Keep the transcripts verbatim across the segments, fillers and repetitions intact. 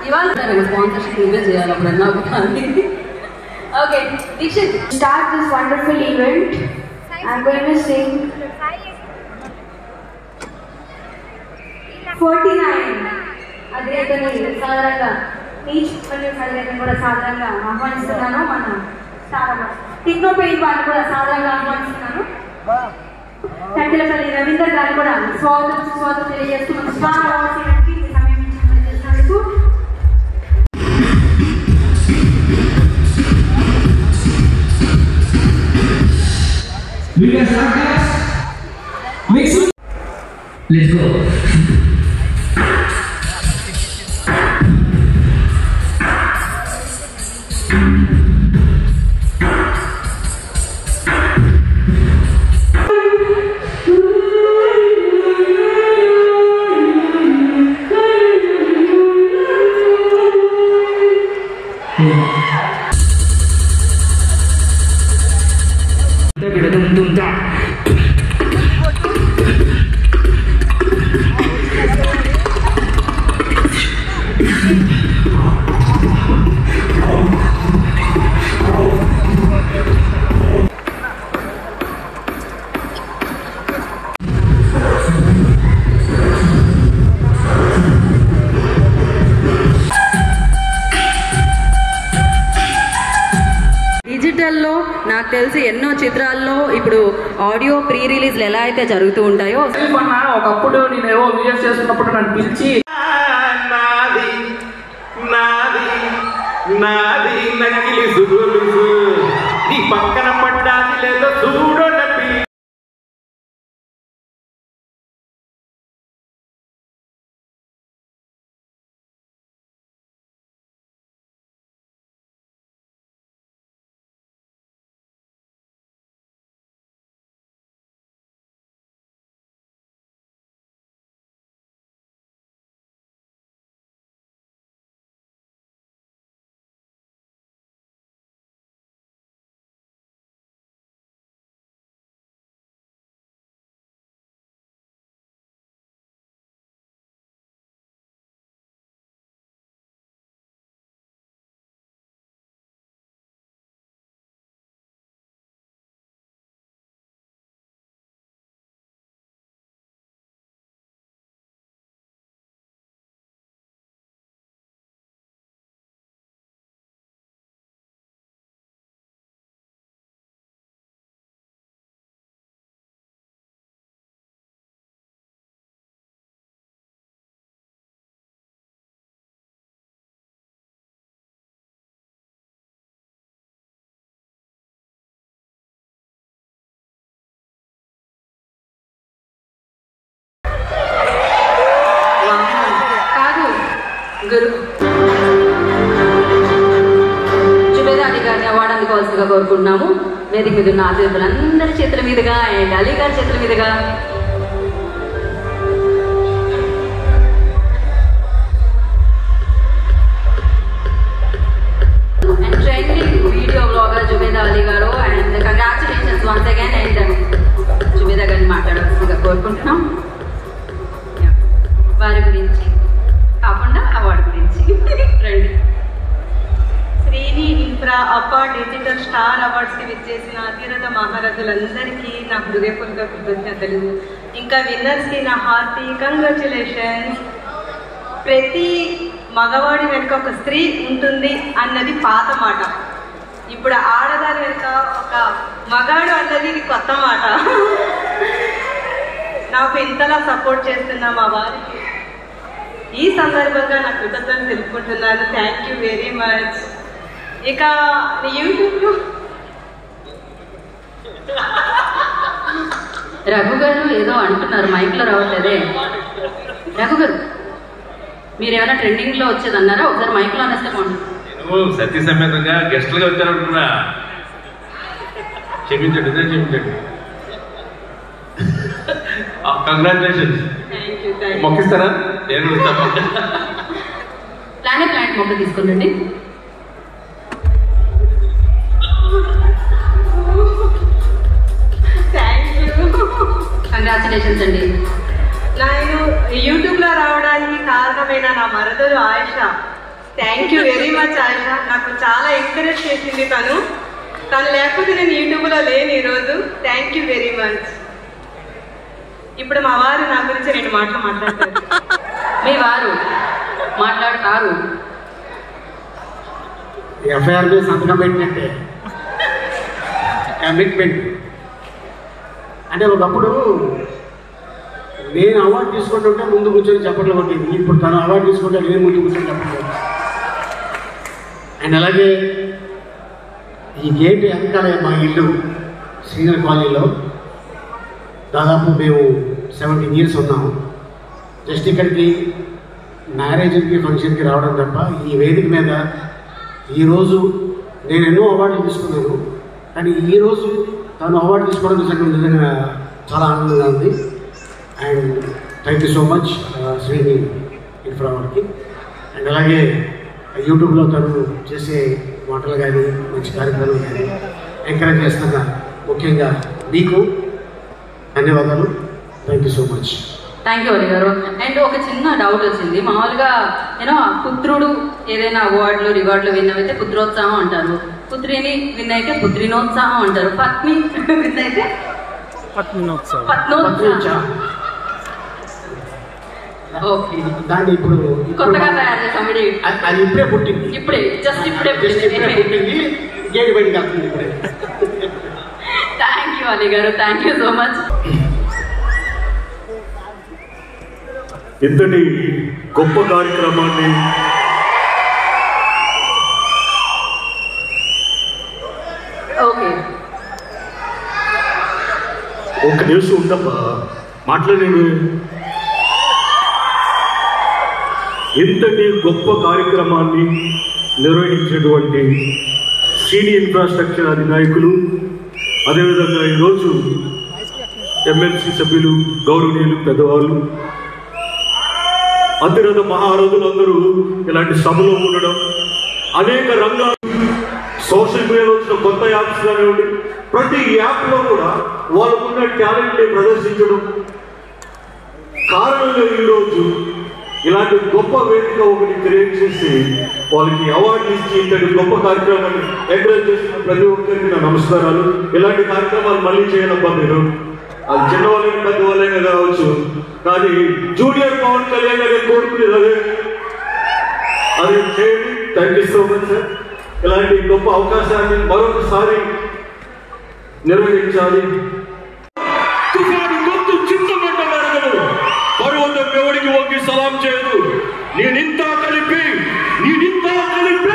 ఇవాళ స్పాన్సర్షిప్ నువ్వే చేయాలి అప్పుడన్నా కానీ. Okay Dikshit, start this wonderful event. I'm going to sing forty-nine. అదే సాధారణంగా ఈచ్ పల్లె కూడా సాధారణంగా ఆహ్వానిస్తున్నాను. మన టెక్నో పెయింట్ వారిని కూడా సాధారణంగా ఆహ్వానిస్తున్నాను. కట్టెలపల్లి రవీందర్ గారు కూడా స్వాగతం సుస్వాగతం తెలియజేస్తూ మన స్టార్ అవార్డ్స్ సమయం చేసినందుకు Let's go. డిజిటల్లో నాకు తెలిసి ఎన్నో చిత్రాల్లో ఇప్పుడు ఆడియో ప్రీ రిలీజ్లు ఎలా అయితే జరుగుతూ ఉంటాయో, ఒకప్పుడు నేను ఏవో వీడియోస్ చేస్తున్నప్పుడు నన్ను పిలిచి నాది నాది నాది నకిలి సుగులుసు నీ పక్కన పడ్డాది లేదో చూడో నప్పి జుబేదా అలీ గారిని అవార్డు అందుకోవాల్సిందిగా కోరుకుంటున్నాము. వేదిక మీద ఉన్న అతిథులందరి చేతుల మీదుగా అండ్ అలీ గారి చేతుల మీదుగా and trending video blogger Zubeda Ali గారు. And congratulations once again. And Zubeda గారిని మాట్లాడాల్సిందిగా కోరుకుంటున్నాం. వారి గురించి కాకుండా అవార్డు గురించి రండి. శ్రీని ఇన్ఫ్రా అప్పా డిజిటల్ స్టార్ అవార్డ్స్కి విచ్చేసిన అతిరథ మహారథులందరికీ నా హృదయపూర్వక కృతజ్ఞతలు. ఇంకా విన్నర్స్కి నా హార్టీ కంగ్రాచులేషన్స్. ప్రతి మగవాడి వెనుక ఒక స్త్రీ ఉంటుంది అన్నది పాత మాట. ఇప్పుడు ఆడదాని వెనుక ఒక మగాడు అన్నది ఇది కొత్త మాట. నాకు ఇంతలా సపోర్ట్ చేస్తున్నా మా వారికి ఈ సందర్భంగా నా కృతజ్ఞతలు తెలుపుకుంటున్నాను. Thank you very much. ఇక యూట్యూబ్లో రఘు గారు ఏదో అంటున్నారు, మైక్లో రావట్లేదే. రఘు గారు మీరు ఏమైనా ట్రెండింగ్లో వచ్చేది అన్నారా? ఒకసారి మైక్లో అనేస్తే బాగుంటుంది. సతీ సమేతంగా గెస్ట్లుగా వచ్చారనుకున్నా, క్షమించండి క్షమించండి. కంగ్రాచులేషన్స్. మొక్కిస్తారా? ప్లానే ప్లాంట్ మొక్క తీసుకుందండి. కంగ్రాచులేషన్స్ అండి. నేను యూట్యూబ్లో రావడానికి కారణమైన నా మరదలు Ayesha thank you very much Ayesha. నాకు చాలా ఎంకరేజ్ చేసింది తను. తను లేకపోతే నేను యూట్యూబ్లో లేను ఈరోజు. Thank you very much. ఇప్పుడు మా వారు నా గురించి రెండు మాటలు మాట్లాడతారు. మీ వారు మాట్లాడతారు. ఎఫ్ఐఆర్ మీద సంతకం పెట్టినట్టే కమిట్మెంట్. అంటే ఒకప్పుడు నేను అవార్డు తీసుకుంటుంటే ముందు కూర్చొని చప్పట్లు కొట్టింది. ఇప్పుడు తను అవార్డు తీసుకుంటే నేను ముందు కూర్చొని చప్పట్లు కొట్టింది. అండ్ అలాగే ఈ గేట్ వెనకాల మా ఇల్లు శ్రీనగర్ కాలనీలో దాదాపు మేము సెవెంటీన్ ఇయర్స్ ఉన్నాము. జస్ట్ ఇక్కడికి మ్యారేజ్కి ఫంక్షన్కి రావడం తప్ప ఈ వేదిక మీద ఈరోజు నేను ఎన్నో అవార్డులు తీసుకున్నాను. కానీ ఈరోజు తను అవార్డు తీసుకోవడం నిజంగా నిజంగా చాలా ఆనందంగా ఉంది. And thank you so much Srini Infra వారికి. అండ్ అలాగే యూట్యూబ్లో తను చేసే మాటలు కానీ మంచి కార్యక్రమాలు కానీ ఎంకరేజ్ చేస్తున్న ముఖ్యంగా మీకు ధన్యవాదాలు. Thank you so much. Thank you Ali గారు. అండ్ ఒక చిన్న డౌట్ వచ్చింది. మామూలుగా యూనో పుత్రుడు ఏదైనా అవార్డులు రివార్డులు విన్ అయితే పుత్రోత్సాహం అంటారు, పుత్రిని విన్ అయితే పుత్రినోత్సాహం అంటారు, పత్ని విన్ అయితే పత్నోత్సవం పత్నోత్సాహం. ఓకే, దాన్ని ఇప్పుడు కొత్తగా తయారు చేసాం. అది ఇప్పుడే పుట్టింది. ఇప్పుడే జస్ట్ ఇప్పుడే జస్ట్ ఇప్పుడే పుట్టింది. గేట్ బయటికి వస్తుంది ఇప్పుడే. థ్యాంక్ యూ అలీ గారు. Thank you so much. ఇంతటి గొప్ప కార్యక్రమాన్ని ఓకే ఒక నిమిషం ఉండమ్మా మాట్లాడేవి. ఇంతటి గొప్ప కార్యక్రమాన్ని నిర్వహించినటువంటి సీనియర్ ఇన్ఫ్రాస్ట్రక్చర్ అధినాయకులు, అదేవిధంగా ఈరోజు ఎమ్మెల్సీ సభ్యులు, గౌరవనీయులు, పెద్దవాళ్ళు, అతిరథ మహారథులందరూ ఇలాంటి సభలో ఉండడం, అనేక రంగాలు సోషల్ మీడియాలో వచ్చిన కొత్త యాప్స్ కానివ్వండి, ప్రతి యాప్లో కూడా వాళ్ళకున్న టాలెంట్ని ప్రదర్శించడం కారణంగా ఈరోజు ఇలాంటి గొప్ప వేదిక ఒకటి క్రియేట్ చేసి వాళ్ళకి అవార్డు ఇచ్చి ఇంతటి గొప్ప కార్యక్రమాన్ని ఎంకరేజ్ చేసిన ప్రతి ఒక్కరికి నా నమస్కారాలు. ఇలాంటి కార్యక్రమాలు మళ్ళీ చేయాలబ్బా మీరు. అది చిన్నవాళ్ళైనా పెద్దవాళ్ళైనా కావచ్చు, కానీ జూనియర్ పవన్ కళ్యాణ్ గారు కోరుకునేది అదే. అది చేయండి. Thank you so much sir. ఇలాంటి గొప్ప అవకాశాన్ని మరొకసారి నిర్వహించాలి. తుఫాను గొంతు చింతమంట మెరగదు, పర్వతం ఎవరికి ఒగ్గి సలాం చేయదు. నేనింతా కలిపి నేనింతా కలిపి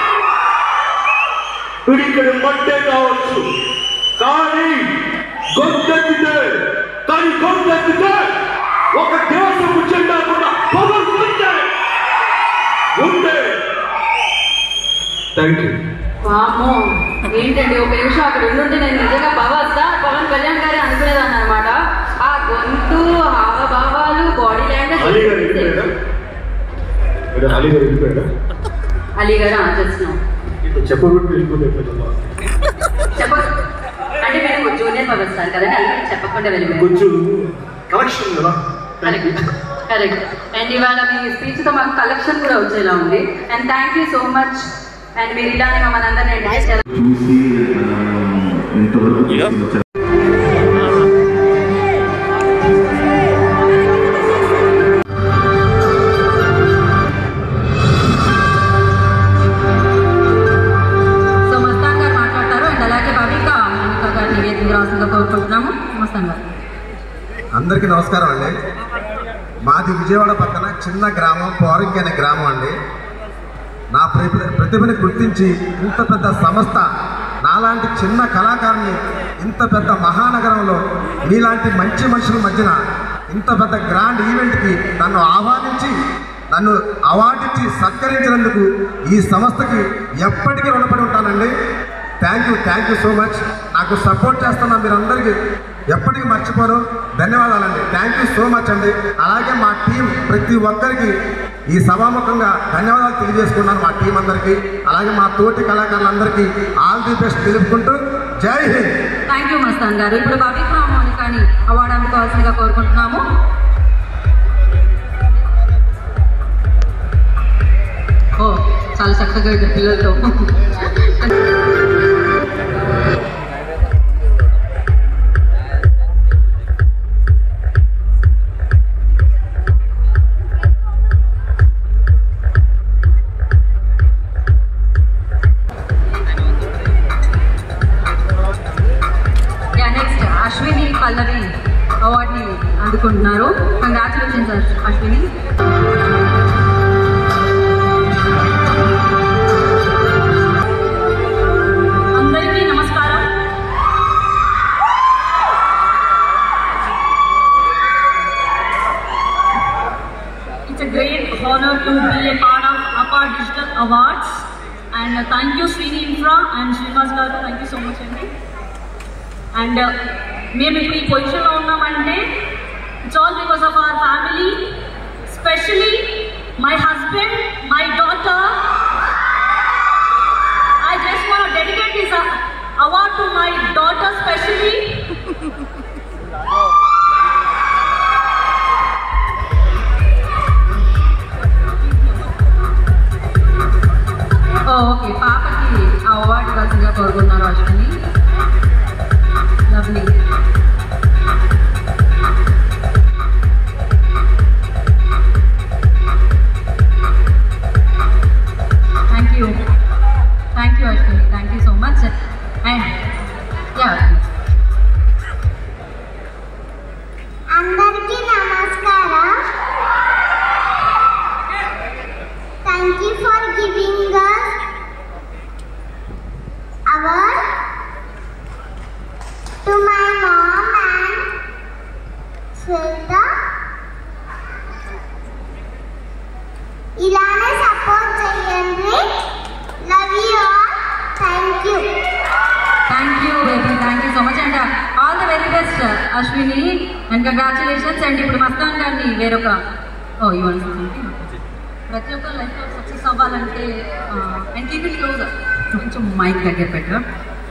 ఇక్కడ మట్టే కావచ్చు, కానీ గొంతెత్తితే కానీ గొంతెత్తితే ఒక దేశపు జెండా కూడా పవన్ ఉంటే ఉంటే. Thank you. వామ్మో, ఏంటండి ఒక నిమిషం అక్కడ ఉండుంటే నేను నిజంగా పవర్ స్టార్ పవన్ కళ్యాణ్ గారే అనుకునేదాన్ని అనమాట. ఆ గొంతు, హావభావాలు, బాడీ లాంగ్వేజ్. అలీ గారు వెళ్ళిపోయారా? అలీ గారు వెళ్ళిపోయారా? అలీ గారు ఆచరిస్తున్నాం చెప్పబట్టి వెళ్ళిపోతే చెప్ప అంటే మేము జూనియర్ పవర్ స్టార్ కదండి, అది చెప్పకుండా వెళ్ళిపోయాం. కొంచెం కలెక్షన్ కదా. Correct correct. అండ్ ఇవాళ మీ స్పీచ్ తో మాకు కలెక్షన్ కూడా వచ్చేలా ఉంది. And thank you so much. And మీరు ఇలానే మమ్మల్ని అందరినీ ఎంకరేజ్ చేయాలి. సో మస్తాన్ గారు మాట్లాడతారు. అండ్ అలాగే భవిక భవిక గారు నివేదిక రాసిందిగా కోరుకుంటున్నాము. మస్తాన్ గారు. అందరికీ నమస్కారం అండి. మాది విజయవాడ పక్కన చిన్న గ్రామం పోరంకి అనే గ్రామం అండి. నా ప్రతిభ ప్రతిభని గుర్తించి ఇంత పెద్ద సంస్థ, నాలాంటి చిన్న కళాకారుని ఇంత పెద్ద మహానగరంలో మీలాంటి మంచి మనుషుల మధ్యన ఇంత పెద్ద గ్రాండ్ ఈవెంట్కి నన్ను ఆహ్వానించి నన్ను అవార్డు ఇచ్చి సత్కరించినందుకు ఈ సంస్థకి ఎప్పటికీ రుణపడి ఉంటానండి. Thank you thank you so much. నాకు సపోర్ట్ చేస్తున్న మీరందరికీ ఎప్పటికీ మర్చిపోను. ధన్యవాదాలండి. థ్యాంక్ యూ సో మచ్ అండి. అలాగే మా టీం ప్రతి ఒక్కరికి ఈ సభాముఖంగా ధన్యవాదాలు తెలియజేసుకున్నాను మా టీం అందరికీ. అలాగే మా తోటి కళాకారులందరికీ ఆల్ ది బెస్ట్ తెలుపుకుంటూ జై హింద్. థ్యాంక్ యూ మస్తాన్ గారు. ఇప్పుడు భవిక మౌనికాని అవార్డు అందుకోవాల్సిందిగా కోరుకుంటున్నాము. ఓ చాలా చక్కగా ఇద్దరు పిల్లలతో. నెక్స్ట్ అశ్విని పల్లవి అవార్డుని అందుకుంటున్నారు. కంగ్రాచులేషన్స్ అశ్విని. అందరికీ నమస్కారం. It's a great honor to be a part of APAR Digital Awards, and uh, thank you Srini Infra and Srinivas garu, thank you so much andi. And uh, మేము ఇప్పుడు ఈ పొజిషన్లో ఉన్నామంటే it's all because of our family, specially my husband, my daughter. I just want to dedicate this award to my daughter specially. Okay, పాపకి ఆ award ఇవ్వాల్సిందిగా కోరుకున్నారు Ashwini. Lovely. Thank you. Thank you, Ashwini. Thank you so much. And yeah. Andarki namaskara. Thank you for giving us award. To my mom and Shweta, ilane support cheyandi. Love you all. Thank you. Thank you, baby. Thank you so much, and uh, all the very best, uh, Ashwini, and congratulations. And ఇప్పుడు మస్తాన్ గారిని వేరొక ఓ you want something. ప్రతి ఒక్క లైఫ్లో success అవ్వాలంటే and keep it closer, కొంచెం mike దగ్గర పెట్టు.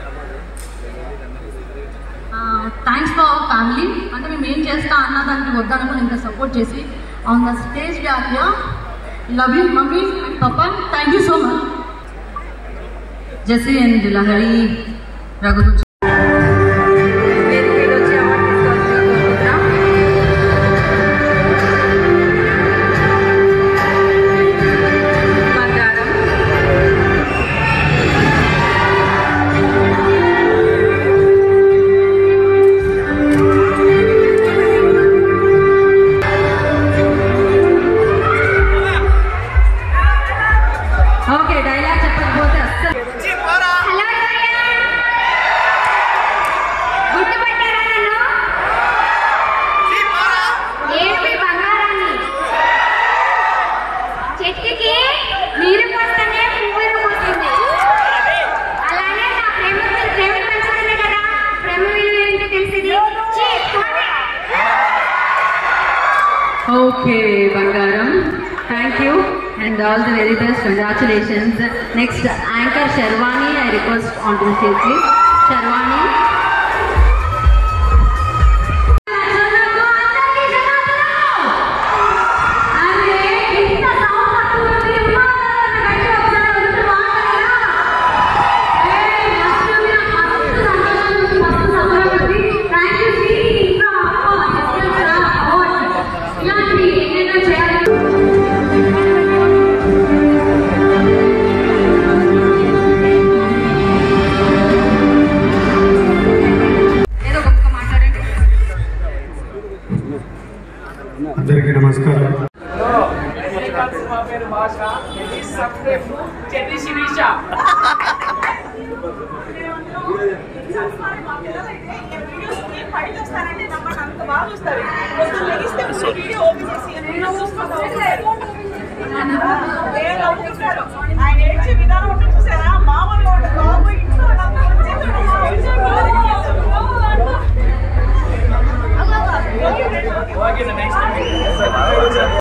Thanks for our family. అంటే మేము ఏం చేస్తా అన్న దానికి వద్దనుకుని ఇంత సపోర్ట్ చేసి ఆన్ ద స్టేజ్ వ్యాప్య love you mummy and papa. Thank you so much. Jessie and Lahari Raghu okay బంగారం. Thank you and all the very best. Congratulations. Next, anchor Sharwani, I request onto the stage, please. Sharwani. అందరికీ నమస్కారం. బాగా